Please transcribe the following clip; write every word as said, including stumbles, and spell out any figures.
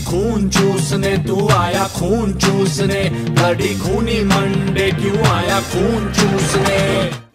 खून चूसने तू आया खून चूसने, बड़ी खूनी मंडे क्यों आया खून चूसने।